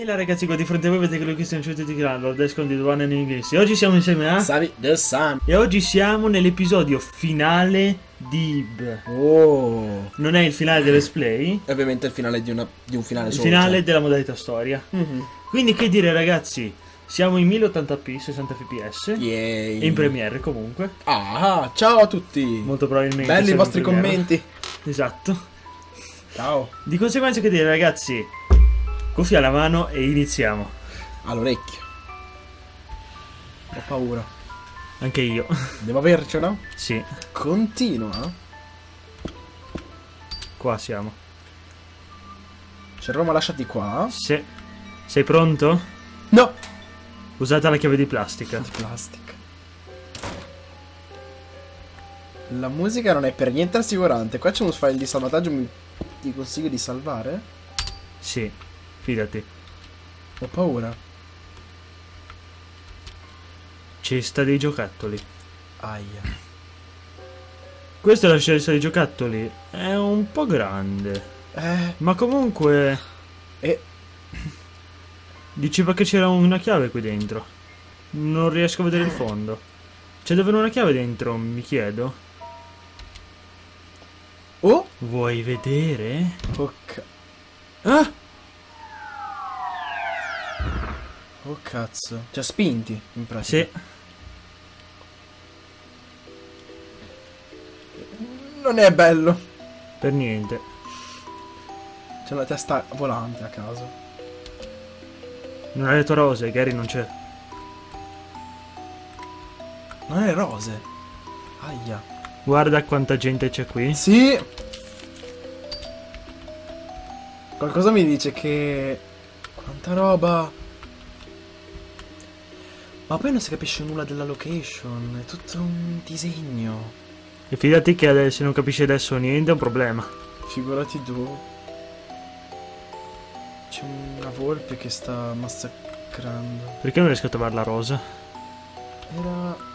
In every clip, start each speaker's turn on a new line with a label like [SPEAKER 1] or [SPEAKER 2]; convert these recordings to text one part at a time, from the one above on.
[SPEAKER 1] E là ragazzi, qua di fronte a voi vedete quello che stiamo cercando di tirare, Lord Escon di One in inglese. Oggi siamo insieme a
[SPEAKER 2] Savi the Sun.
[SPEAKER 1] E oggi siamo nell'episodio finale di Ib.
[SPEAKER 2] Oh.
[SPEAKER 1] Non è il finale del let's play,
[SPEAKER 2] È ovviamente il finale di un finale
[SPEAKER 1] il
[SPEAKER 2] solo.
[SPEAKER 1] finale della modalità storia.
[SPEAKER 2] Mhm.
[SPEAKER 1] Quindi che dire ragazzi, siamo in 1080p, 60 fps
[SPEAKER 2] Yay.
[SPEAKER 1] e in Premiere comunque.
[SPEAKER 2] Ah, ciao a tutti.
[SPEAKER 1] Molto probabilmente
[SPEAKER 2] Belli i
[SPEAKER 1] siamo in
[SPEAKER 2] vostri
[SPEAKER 1] Premiere.
[SPEAKER 2] commenti.
[SPEAKER 1] Esatto.
[SPEAKER 2] Ciao.
[SPEAKER 1] Di conseguenza che dire ragazzi, cuffia alla mano e iniziamo.
[SPEAKER 2] All'orecchio. Ho paura.
[SPEAKER 1] Anche io.
[SPEAKER 2] Devo avercela?
[SPEAKER 1] Sì,
[SPEAKER 2] Continua.
[SPEAKER 1] qua siamo.
[SPEAKER 2] Ci eravamo lasciati qua.
[SPEAKER 1] Sì. Sei pronto?
[SPEAKER 2] No.
[SPEAKER 1] Usate la chiave di plastica.
[SPEAKER 2] Di plastica. La musica non è per niente rassicurante. Qua c'è uno file di salvataggio. Ti consiglio di salvare?
[SPEAKER 1] Sì, fidati.
[SPEAKER 2] Ho paura.
[SPEAKER 1] Cesta dei giocattoli.
[SPEAKER 2] Aia.
[SPEAKER 1] Questa è la cesta dei giocattoli. È un po' grande. Ma comunque diceva che c'era una chiave qui dentro. Non riesco a vedere il fondo. C'è davvero una chiave dentro, mi chiedo.
[SPEAKER 2] Oh.
[SPEAKER 1] Vuoi vedere?
[SPEAKER 2] Ok.
[SPEAKER 1] Ah!
[SPEAKER 2] Oh cazzo. Ci ha spinti in pratica.
[SPEAKER 1] Sì.
[SPEAKER 2] Non è bello.
[SPEAKER 1] Per niente.
[SPEAKER 2] C'è una testa volante a caso.
[SPEAKER 1] Non hai letto rose, Gary non c'è.
[SPEAKER 2] Non è rose. Aia.
[SPEAKER 1] Guarda quanta gente c'è qui.
[SPEAKER 2] Sì. Qualcosa mi dice che... Quanta roba. Ma poi non si capisce nulla della location. È tutto un disegno.
[SPEAKER 1] E fidati che se non capisci adesso niente è un problema.
[SPEAKER 2] Figurati tu. C'è una volpe che sta massacrando.
[SPEAKER 1] Perché non riesco a trovare la rosa?
[SPEAKER 2] Era...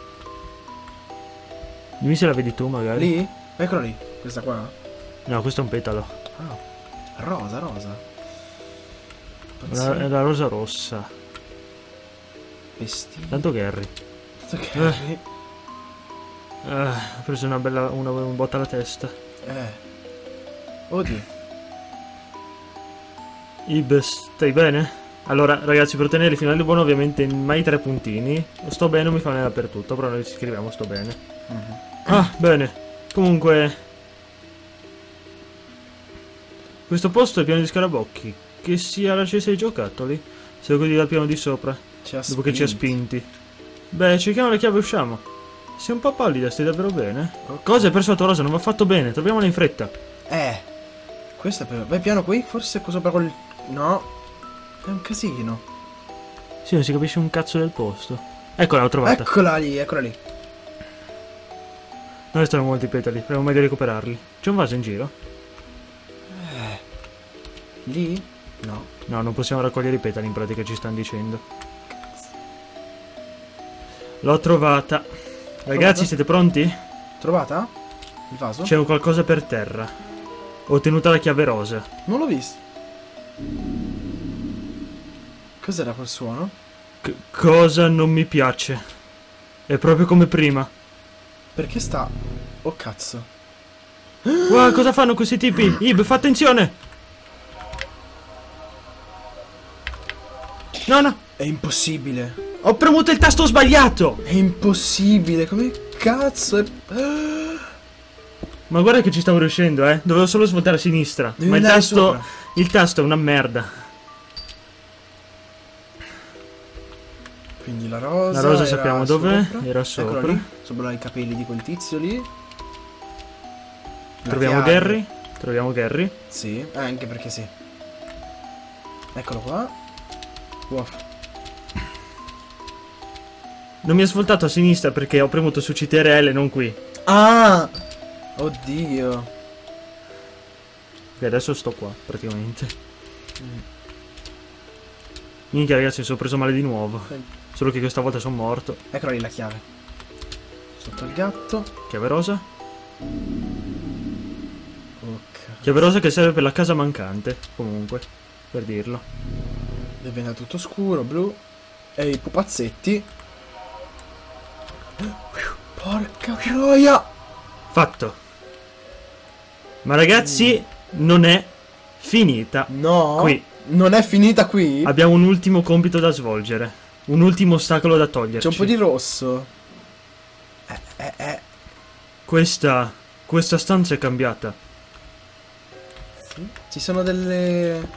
[SPEAKER 1] Dimmi se la vedi tu magari.
[SPEAKER 2] Lì? Eccola lì. Questa qua?
[SPEAKER 1] No, questo è un petalo.
[SPEAKER 2] Ah. Rosa, rosa.
[SPEAKER 1] È la rosa rossa.
[SPEAKER 2] Vestiti.
[SPEAKER 1] Tanto Gary.
[SPEAKER 2] Ok.
[SPEAKER 1] Ho preso una bella una botta alla testa.
[SPEAKER 2] Oddio.
[SPEAKER 1] Ib, stai bene? Allora, ragazzi, per ottenere il finale buono ovviamente mai 3 puntini. Sto bene non mi fa né dappertutto, però noi ci scriviamo sto bene. Ah, bene. Comunque questo posto è pieno di scarabocchi. Che sia la cesta dei giocattoli. Siamo quelli dal piano di sopra.
[SPEAKER 2] Dopo
[SPEAKER 1] Che ci ha spinti. Beh, cerchiamo la chiave e usciamo. Sei un po' pallida, stai davvero bene?
[SPEAKER 2] Okay.
[SPEAKER 1] Cosa hai perso la tua rosa? Non va fatto bene, troviamola in fretta.
[SPEAKER 2] Questo è per... Vai piano qui? Forse è sopra col... No. È un casino.
[SPEAKER 1] Sì, non si capisce un cazzo del posto. Eccola, l'ho trovata.
[SPEAKER 2] Eccola lì, eccola lì.
[SPEAKER 1] Non restano molti petali, proviamo meglio a recuperarli. C'è un vaso in giro?
[SPEAKER 2] Lì? No.
[SPEAKER 1] No, non possiamo raccogliere i petali in pratica, ci stanno dicendo. L'ho trovata. Ragazzi, siete pronti?
[SPEAKER 2] Trovata? Il vaso?
[SPEAKER 1] C'è un qualcosa per terra. Ho ottenuto la chiave rosa.
[SPEAKER 2] Non l'ho visto. Cos'era quel suono?
[SPEAKER 1] Cosa non mi piace? È proprio come prima.
[SPEAKER 2] Perché sta... Oh cazzo.
[SPEAKER 1] Wow, cosa fanno questi tipi? Ib, fa attenzione! No, no!
[SPEAKER 2] È impossibile.
[SPEAKER 1] Ho premuto il tasto sbagliato!
[SPEAKER 2] È impossibile. Come cazzo è...
[SPEAKER 1] Ma guarda che ci stavo riuscendo, eh. Dovevo solo svoltare a sinistra.
[SPEAKER 2] Devi
[SPEAKER 1] Ma il
[SPEAKER 2] andare
[SPEAKER 1] tasto...
[SPEAKER 2] sopra.
[SPEAKER 1] Il tasto è una merda.
[SPEAKER 2] Quindi la rosa...
[SPEAKER 1] La rosa
[SPEAKER 2] era
[SPEAKER 1] sappiamo dov'è.
[SPEAKER 2] sopra.
[SPEAKER 1] Era
[SPEAKER 2] Eccola
[SPEAKER 1] sopra.
[SPEAKER 2] lì. Sopra i capelli di quel tizio lì. La
[SPEAKER 1] Troviamo
[SPEAKER 2] chiave.
[SPEAKER 1] Gary. Troviamo Gary.
[SPEAKER 2] Sì, anche perché sì. Eccolo qua. Wow.
[SPEAKER 1] Non mi ha svoltato a sinistra perché ho premuto su CTRL e non qui.
[SPEAKER 2] Ah! Oddio.
[SPEAKER 1] Ok, adesso sto qua, praticamente. Minchia ragazzi, mi sono preso male di nuovo. Solo che questa volta sono morto.
[SPEAKER 2] Eccola lì la chiave. Sotto il gatto.
[SPEAKER 1] Chiave rosa.
[SPEAKER 2] Ok.
[SPEAKER 1] Chiave rosa che serve per la casa mancante. Comunque, per dirlo.
[SPEAKER 2] Diventa tutto scuro, blu. E i pupazzetti. Porca troia!
[SPEAKER 1] Fatto. Ma ragazzi, non è finita.
[SPEAKER 2] No.
[SPEAKER 1] Qui.
[SPEAKER 2] Non è finita qui?
[SPEAKER 1] Abbiamo un ultimo compito da svolgere. Un ultimo ostacolo da toglierci.
[SPEAKER 2] C'è un po' di rosso.
[SPEAKER 1] Questa stanza è cambiata.
[SPEAKER 2] Sì. Ci sono delle...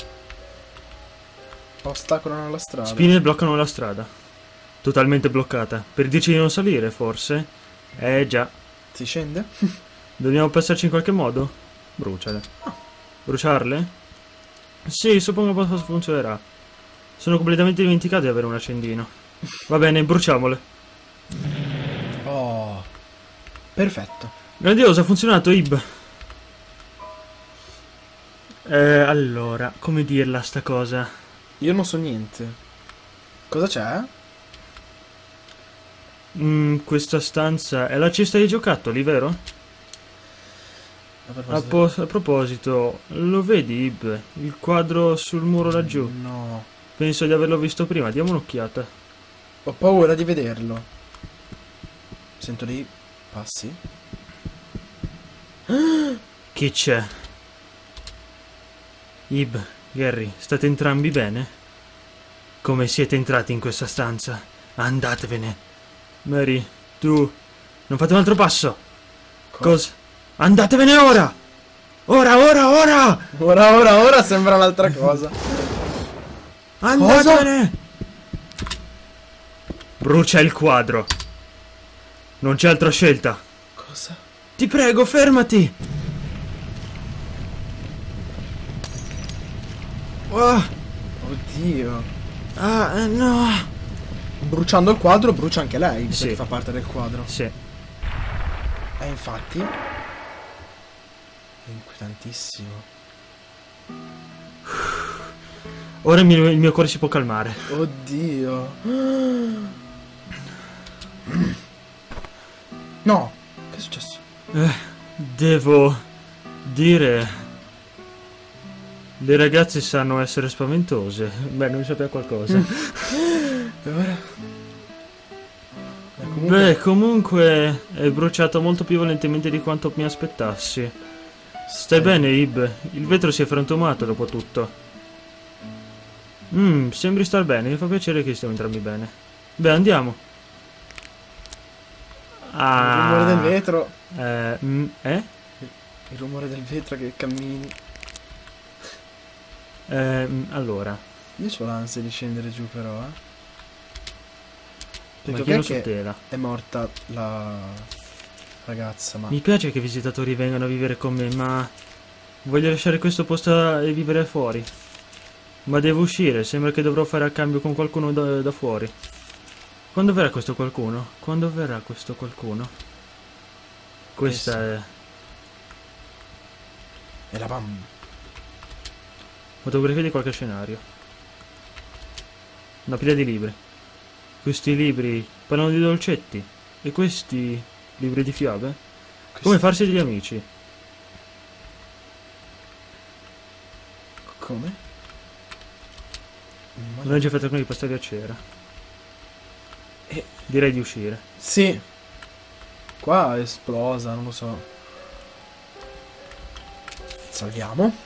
[SPEAKER 2] ostacolano la strada.
[SPEAKER 1] Spine bloccano la strada. Totalmente bloccata. Per dirci di non salire, forse? Già.
[SPEAKER 2] Si scende?
[SPEAKER 1] Dobbiamo passarci in qualche modo? Bruciale. Bruciarle? Sì, suppongo che funzionerà. Sono completamente dimenticato di avere un accendino. Va bene, bruciamole.
[SPEAKER 2] Oh. Perfetto.
[SPEAKER 1] Grandioso, ha funzionato, Ib. Allora, come dirla sta cosa?
[SPEAKER 2] Io non so niente. Cosa c'è?
[SPEAKER 1] Questa stanza è la cesta dei giocattoli, vero? A proposito, lo vedi, Ib? Il quadro sul muro laggiù?
[SPEAKER 2] No.
[SPEAKER 1] Penso di averlo visto prima, diamo un'occhiata.
[SPEAKER 2] Ho paura di vederlo. Sento dei passi.
[SPEAKER 1] Chi c'è? Ib, Gary, state entrambi bene? Come siete entrati in questa stanza? Andatevene. Mary, tu... non fate un altro passo! Cosa? Andatevene ora! Ora!
[SPEAKER 2] Ora sembra un'altra cosa.
[SPEAKER 1] Andatevene! Brucia il quadro. Non c'è altra scelta.
[SPEAKER 2] Cosa?
[SPEAKER 1] Ti prego, fermati!
[SPEAKER 2] Oddio.
[SPEAKER 1] No.
[SPEAKER 2] Bruciando il quadro brucia anche lei,
[SPEAKER 1] Sì.
[SPEAKER 2] perché fa parte del quadro.
[SPEAKER 1] Sì.
[SPEAKER 2] Infatti. È inquietantissimo.
[SPEAKER 1] Ora il mio cuore si può calmare.
[SPEAKER 2] Oddio. No. Che è successo?
[SPEAKER 1] Devo dire... le ragazze sanno essere spaventose. Beh, non sapeva qualcosa.
[SPEAKER 2] E ora?
[SPEAKER 1] Beh, comunque è bruciato molto più violentemente di quanto mi aspettassi. Stai bene, Ib? Il vetro si è frantumato dopo tutto. Sembri star bene, mi fa piacere che stiamo entrambi bene. Beh, andiamo.
[SPEAKER 2] Il rumore del vetro. Il rumore del vetro che cammini.
[SPEAKER 1] Allora.
[SPEAKER 2] Io ho l'ansia di scendere giù però,
[SPEAKER 1] Ma
[SPEAKER 2] Perché
[SPEAKER 1] pieno
[SPEAKER 2] che
[SPEAKER 1] su tela.
[SPEAKER 2] è morta la ragazza, ma...
[SPEAKER 1] Mi piace che i visitatori vengano a vivere con me, ma... voglio lasciare questo posto e vivere fuori. Ma devo uscire, sembra che dovrò fare a cambio con qualcuno da fuori. Quando verrà questo qualcuno? Quando verrà questo qualcuno? Questa è...
[SPEAKER 2] E la bam.
[SPEAKER 1] fotografia di qualche scenario. Una pila di libri. Questi libri parlano di dolcetti. E questi libri di fiabe? Come farsi degli amici.
[SPEAKER 2] Come?
[SPEAKER 1] Non hai già fatto con i pasteli a cera. Direi di uscire.
[SPEAKER 2] Sì. Qua è esplosa, non lo so. Salviamo.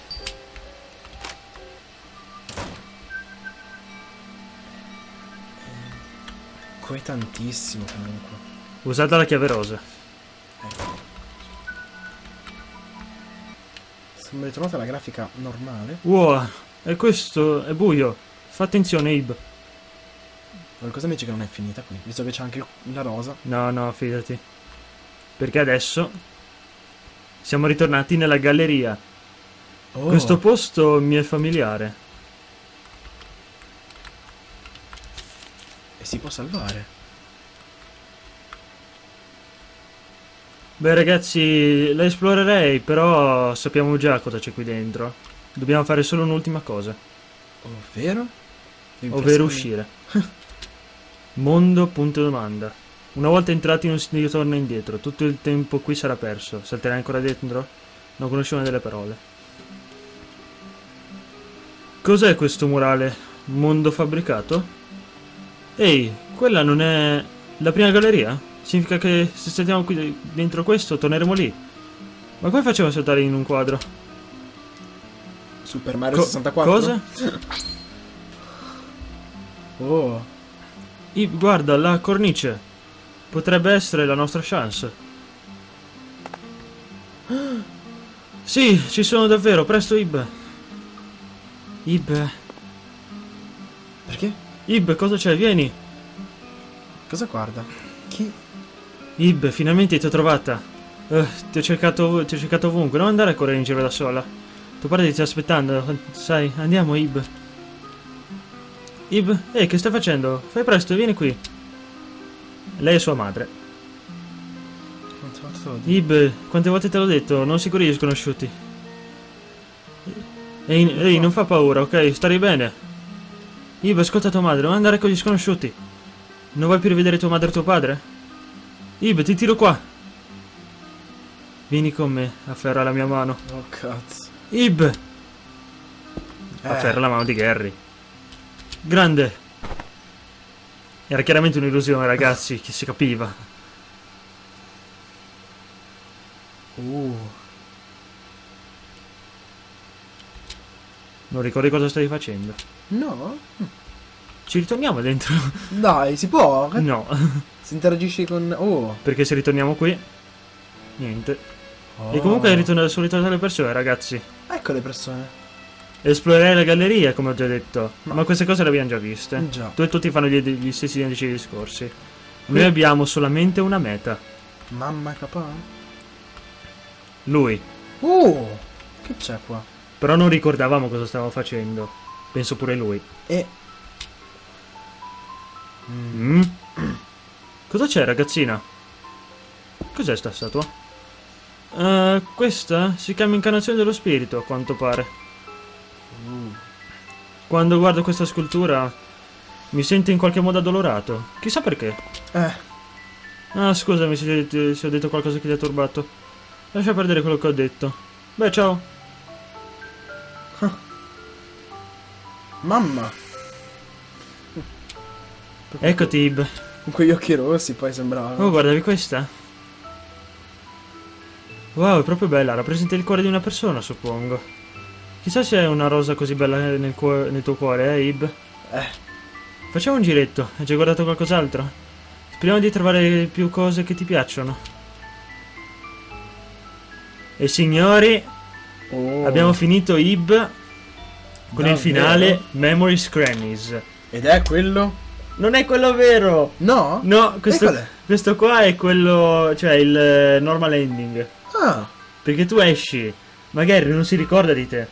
[SPEAKER 2] Inquietantissimo comunque.
[SPEAKER 1] Usata la chiave rosa.
[SPEAKER 2] Sembra ritrovata la grafica normale.
[SPEAKER 1] Wow, e questo è buio. Fa attenzione, Ib.
[SPEAKER 2] Qualcosa mi dice che non è finita qui, visto che c'è anche la rosa.
[SPEAKER 1] No, fidati. Perché adesso siamo ritornati nella galleria.
[SPEAKER 2] Oh.
[SPEAKER 1] Questo posto mi è familiare.
[SPEAKER 2] E si può salvare.
[SPEAKER 1] Beh ragazzi, la esplorerei, però sappiamo già cosa c'è qui dentro. Dobbiamo fare solo un'ultima cosa.
[SPEAKER 2] Ovvero?
[SPEAKER 1] Ovvero uscire. Mondo, punto domanda. Una volta entrati non si ritorna indietro. Tutto il tempo qui sarà perso. Salterai ancora dentro? Non conosco una delle parole. Cos'è questo murale? Mondo fabbricato? Ehi, quella non è la prima galleria? Significa che se stiamo qui dentro questo torneremo lì. Ma come facciamo a saltare in un quadro?
[SPEAKER 2] Super Mario 64?
[SPEAKER 1] Cosa?
[SPEAKER 2] Oh.
[SPEAKER 1] Guarda, la cornice. Potrebbe essere la nostra chance. Sì, ci sono davvero. Presto, Ib. Ib.
[SPEAKER 2] Perché?
[SPEAKER 1] Ib, cosa c'è? Vieni.
[SPEAKER 2] Cosa guarda? Chi?
[SPEAKER 1] Ib, finalmente ti ho trovata. Ti ho cercato ovunque. Non andare a correre in giro da sola. Tuo padre ti sta aspettando. Sai, andiamo, Ib. Ib, ehi, che stai facendo? Fai presto, vieni qui. Lei è sua madre.
[SPEAKER 2] Quante volte te l'ho detto?
[SPEAKER 1] Ib, quante volte te l'ho detto? Non si corri gli sconosciuti. Ehi, non fa paura, ok? Starai bene. Ib, ascolta tua madre, non andare con gli sconosciuti. Non vuoi più rivedere tua madre e tuo padre? Ib, ti tiro qua. Vieni con me, afferra la mia mano.
[SPEAKER 2] Oh cazzo.
[SPEAKER 1] Ib! Afferra la mano di Gary. Grande! Era chiaramente un'illusione, ragazzi, che si capiva. Non ricordi cosa stavi facendo?
[SPEAKER 2] No?
[SPEAKER 1] Ci ritorniamo dentro?
[SPEAKER 2] Dai, si può?
[SPEAKER 1] No,
[SPEAKER 2] Si interagisce con... Oh.
[SPEAKER 1] perché se ritorniamo qui... Niente.
[SPEAKER 2] Oh.
[SPEAKER 1] E comunque sono ritornate le persone, ragazzi.
[SPEAKER 2] Ecco le persone.
[SPEAKER 1] Esplorerei la galleria, come ho già detto. Ma queste cose le abbiamo già viste.
[SPEAKER 2] Già.
[SPEAKER 1] Tu e tutti fanno gli stessi identici discorsi. Noi abbiamo solamente una meta.
[SPEAKER 2] Mamma e papà?
[SPEAKER 1] Lui.
[SPEAKER 2] Che c'è qua?
[SPEAKER 1] Però non ricordavamo cosa stavamo facendo. Penso pure lui.
[SPEAKER 2] E...
[SPEAKER 1] Cosa c'è, ragazzina? Cos'è sta statua? Questa si chiama incarnazione dello spirito, a quanto pare. Quando guardo questa scultura mi sento in qualche modo addolorato. Chissà perché. Ah, scusami se ho detto qualcosa che ti ha turbato. Lascia perdere quello che ho detto. Beh, ciao.
[SPEAKER 2] Mamma.
[SPEAKER 1] Ecco Tib.
[SPEAKER 2] Con quegli occhi rossi poi sembrava.
[SPEAKER 1] Oh, guardavi questa? Wow, è proprio bella. Rappresenta il cuore di una persona, suppongo. Chissà se è una rosa così bella nel tuo cuore, Ib? Facciamo un giretto. Hai già guardato qualcos'altro? Speriamo di trovare più cose che ti piacciono. E signori, abbiamo finito Ib con il finale Memories Crannies.
[SPEAKER 2] Ed è quello?
[SPEAKER 1] Non è quello vero!
[SPEAKER 2] No?
[SPEAKER 1] No,
[SPEAKER 2] qual è?
[SPEAKER 1] questo qua è quello, cioè il normal ending.
[SPEAKER 2] Ah.
[SPEAKER 1] Perché tu esci, magari non si ricorda di te.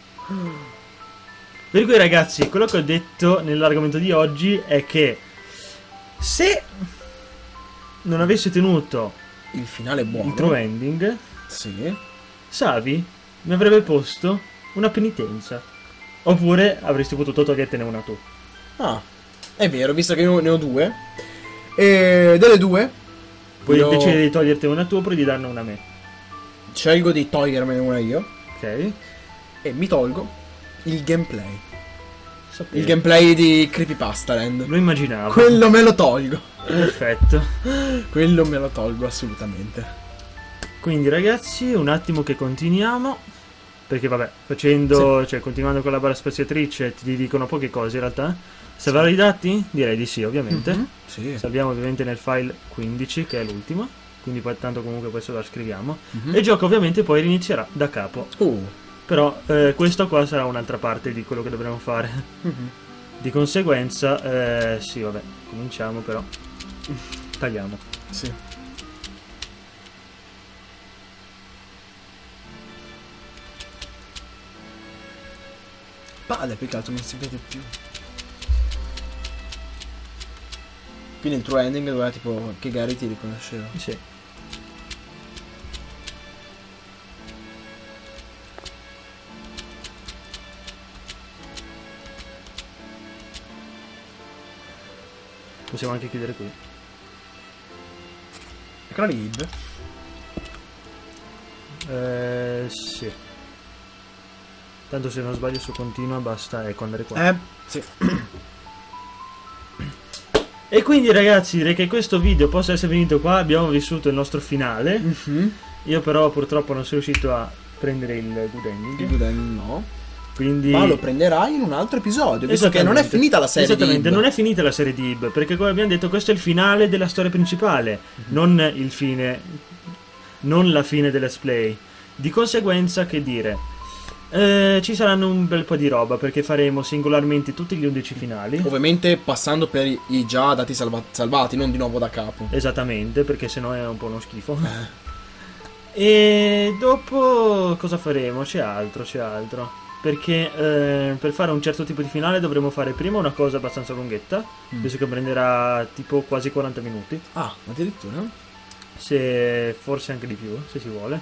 [SPEAKER 1] Per cui ragazzi, quello che ho detto nell'argomento di oggi è che se non avessi tenuto
[SPEAKER 2] Il finale è buono.
[SPEAKER 1] il true ending,
[SPEAKER 2] Sì.
[SPEAKER 1] Savi mi avrebbe posto una penitenza. Oppure avresti potuto togliertene una tu.
[SPEAKER 2] Ah. È vero, visto che io ne ho due. E delle due
[SPEAKER 1] Puoi
[SPEAKER 2] io
[SPEAKER 1] decidere di togliertene una tu oppure di darne una a me.
[SPEAKER 2] scelgo di togliermene una io.
[SPEAKER 1] Ok?
[SPEAKER 2] E mi tolgo il gameplay.
[SPEAKER 1] Sapevo.
[SPEAKER 2] Il gameplay di Creepypasta Land.
[SPEAKER 1] Lo immaginavo.
[SPEAKER 2] Quello me lo tolgo.
[SPEAKER 1] Perfetto.
[SPEAKER 2] Quello me lo tolgo assolutamente.
[SPEAKER 1] Quindi ragazzi, un attimo che continuiamo. Perché vabbè, facendo, cioè continuando con la barra spaziatrice ti dicono poche cose in realtà. Salvare i dati? Direi di sì, ovviamente.
[SPEAKER 2] Sì.
[SPEAKER 1] Salviamo ovviamente nel file 15, che è l'ultimo. Quindi poi tanto comunque questo lo scriviamo. E il gioco ovviamente poi inizierà da capo. Però questo qua sarà un'altra parte di quello che dovremo fare. Di conseguenza, sì vabbè, cominciamo però. Tagliamo.
[SPEAKER 2] Sì. Palle, più che altro non si vede più. Quindi il true ending doveva tipo che Gary ti riconosceva.
[SPEAKER 1] Sì. Possiamo anche chiudere qui.
[SPEAKER 2] Eccola lì, Ib.
[SPEAKER 1] Sì. Tanto se non sbaglio su continua basta ecco andare qua.
[SPEAKER 2] Sì.
[SPEAKER 1] E quindi ragazzi direi che questo video possa essere finito qua. Abbiamo vissuto il nostro finale. Io però purtroppo non sono riuscito a prendere il good ending.
[SPEAKER 2] Il good ending no.
[SPEAKER 1] Quindi...
[SPEAKER 2] Ma lo prenderai in un altro episodio, visto che non è finita la serie di
[SPEAKER 1] Esattamente,
[SPEAKER 2] Ib.
[SPEAKER 1] non è finita la serie di Ib, perché come abbiamo detto questo è il finale della storia principale, non il fine, non la fine del let's play. Di conseguenza, che dire, ci saranno un bel po' di roba, perché faremo singolarmente tutti gli 11 finali.
[SPEAKER 2] Ovviamente passando per i già dati salvati, non di nuovo da capo.
[SPEAKER 1] Esattamente, perché sennò è un po' uno schifo. E dopo cosa faremo? C'è altro. Perché per fare un certo tipo di finale dovremo fare prima una cosa abbastanza lunghetta. Penso che prenderà tipo quasi 40 minuti.
[SPEAKER 2] Ah, addirittura?
[SPEAKER 1] Se forse anche di più, se si vuole.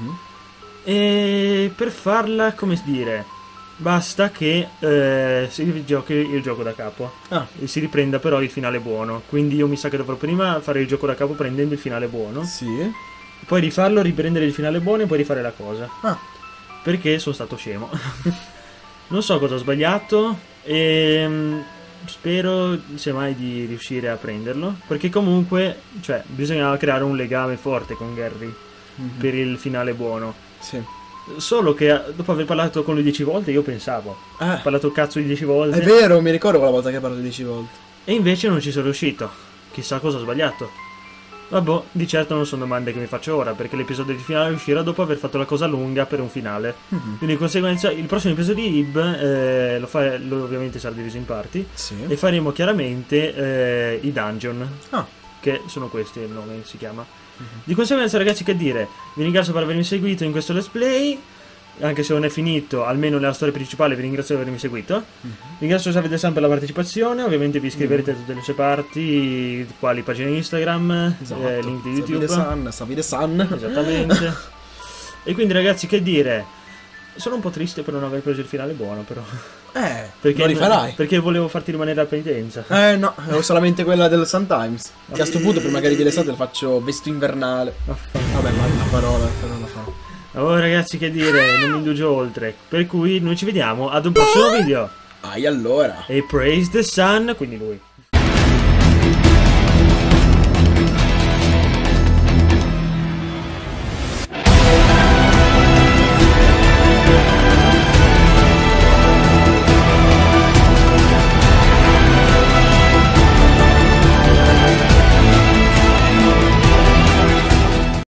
[SPEAKER 1] E per farla, come dire, basta che si giochi il gioco da capo. E si riprenda però il finale buono. Quindi io mi sa che dovrò prima fare il gioco da capo prendendo il finale buono.
[SPEAKER 2] Sì.
[SPEAKER 1] Poi rifarlo, riprendere il finale buono e poi rifare la cosa. Perché sono stato scemo. Non so cosa ho sbagliato e spero semmai di riuscire a prenderlo. Perché comunque, cioè, bisognava creare un legame forte con Gary per il finale buono.
[SPEAKER 2] Sì.
[SPEAKER 1] Solo che dopo aver parlato con lui 10 volte io pensavo ho parlato cazzo di 10 volte.
[SPEAKER 2] È vero, mi ricordo quella volta che hai parlato 10 volte.
[SPEAKER 1] E invece non ci sono riuscito. Chissà cosa ho sbagliato. Vabbè, di certo non sono domande che mi faccio ora, perché l'episodio di finale uscirà dopo aver fatto la cosa lunga per un finale. Quindi di conseguenza il prossimo episodio di Ib lo ovviamente sarà diviso in parti. E faremo chiaramente i dungeon. Che sono questi, il nome si chiama. Di conseguenza ragazzi, che dire, vi ringrazio per avermi seguito in questo let's play. Anche se non è finito, almeno nella storia principale vi ringrazio di avermi seguito. Ringrazio Davide San per la partecipazione. Ovviamente vi iscriverete a tutte le sue parti, quali pagine Instagram, link di YouTube.
[SPEAKER 2] Davide San.
[SPEAKER 1] Esattamente. E quindi ragazzi, che dire, sono un po' triste per non aver preso il finale buono, però.
[SPEAKER 2] Perché lo rifarai?
[SPEAKER 1] Perché volevo farti rimanere a penitenza.
[SPEAKER 2] No, ho solamente quella del Sun Times. Che a sto punto prima che arrivi l'estate lo faccio vesto invernale. Vabbè, ma la parola fa.
[SPEAKER 1] Allora ragazzi, che dire, non mi indugio oltre. Per cui noi ci vediamo ad un prossimo video.
[SPEAKER 2] Allora.
[SPEAKER 1] E praise the sun, quindi lui.